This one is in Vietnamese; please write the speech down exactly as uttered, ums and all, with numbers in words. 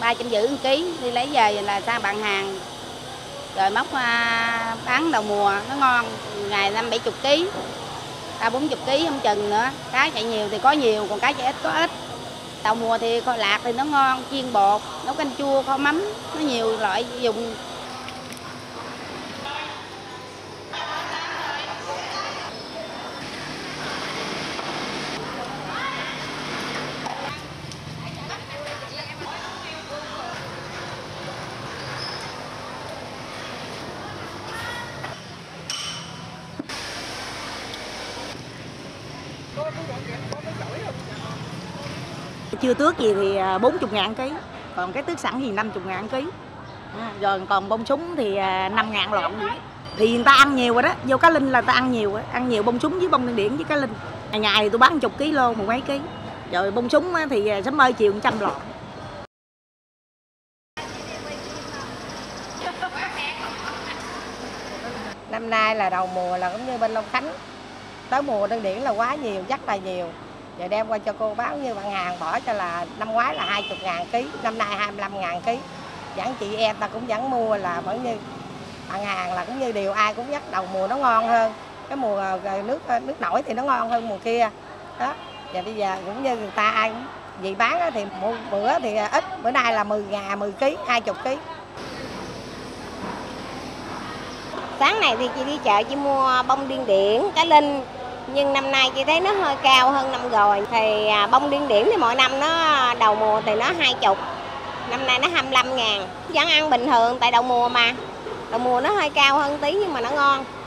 ba trăm rưỡi một ký, đi lấy về là sang bạn hàng. Rồi móc à, bán đầu mùa nó ngon, ngày năm bảy chục ký, ba bốn chục ký không chừng nữa. Cá chạy nhiều thì có nhiều, còn cá chạy ít có ít. Đầu mùa thì kho lạc thì nó ngon, chiên bột, nấu canh chua, kho mắm, nó nhiều loại dùng. Chưa tước gì thì bốn mươi ngàn ký, còn cái tước sẵn thì năm mươi ngàn ký. À, rồi còn bông súng thì năm ngàn lọn. Thì người ta ăn nhiều rồi đó, vô Cá Linh là người ta ăn nhiều, ăn nhiều bông súng với bông điên điển với Cá Linh. Ngày ngày thì tôi bán chục ký lô, một mấy ký. Rồi bông súng thì sớm ơi chiều một trăm lọn. Năm nay là đầu mùa là cũng như bên Long Khánh, tới mùa điên điển là quá nhiều, rất là nhiều. Giờ đem qua cho cô báo như bạn hàng bỏ cho là năm ngoái là hai mươi ngàn ký, năm nay hai mươi lăm ngàn ký. Vẫn chị em ta cũng vẫn mua là vẫn như bạn hàng là cũng như điều ai cũng nhắc đầu mùa nó ngon hơn. Cái mùa nước nước nổi thì nó ngon hơn mùa kia. Đó. Và bây giờ cũng như người ta ai cũng vì bán thì một bữa thì ít, bữa nay là mười ngàn, mười ký, hai mươi ký. Sáng này thì chị đi chợ chị mua bông điên điển, Cá Linh. Nhưng năm nay chị thấy nó hơi cao hơn năm rồi. Thì bông điên điển thì mỗi năm nó đầu mùa thì nó hai mươi, năm nay nó hai mươi lăm ngàn. Vẫn ăn bình thường tại đầu mùa mà. Đầu mùa nó hơi cao hơn tí nhưng mà nó ngon.